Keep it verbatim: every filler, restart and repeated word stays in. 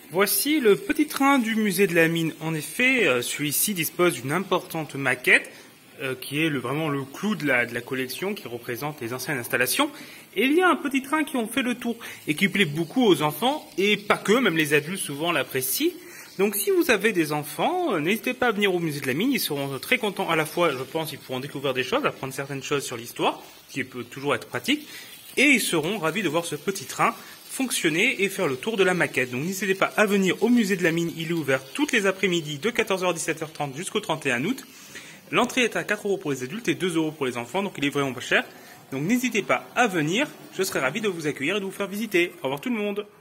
Voici le petit train du musée de la mine. En effet, euh, celui-ci dispose d'une importante maquette euh, qui est le, vraiment le clou de la, de la collection, qui représente les anciennes installations. Et il y a un petit train qui en fait le tour et qui plaît beaucoup aux enfants, et pas que, même les adultes souvent l'apprécient. Donc si vous avez des enfants, euh, n'hésitez pas à venir au musée de la mine, ils seront très contents. À la fois, je pense, ils pourront découvrir des choses, apprendre certaines choses sur l'histoire, qui peut toujours être pratique, et ils seront ravis de voir ce petit train fonctionner et faire le tour de la maquette. Donc n'hésitez pas à venir au musée de la mine, il est ouvert toutes les après-midi de quatorze heures à dix-sept heures trente jusqu'au trente et un août. L'entrée est à quatre euros pour les adultes et deux euros pour les enfants, donc il est vraiment pas cher. Donc n'hésitez pas à venir, je serai ravi de vous accueillir et de vous faire visiter. Au revoir tout le monde.